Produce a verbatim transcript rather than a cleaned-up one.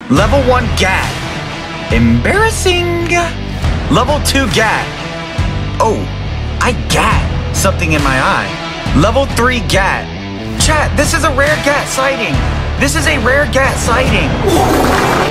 Level one Gyat. Embarrassing. Level two Gyat. Oh, I gat something in my eye. Level three Gyat. Chat, this is a rare Gyat sighting. This is a rare Gyat sighting.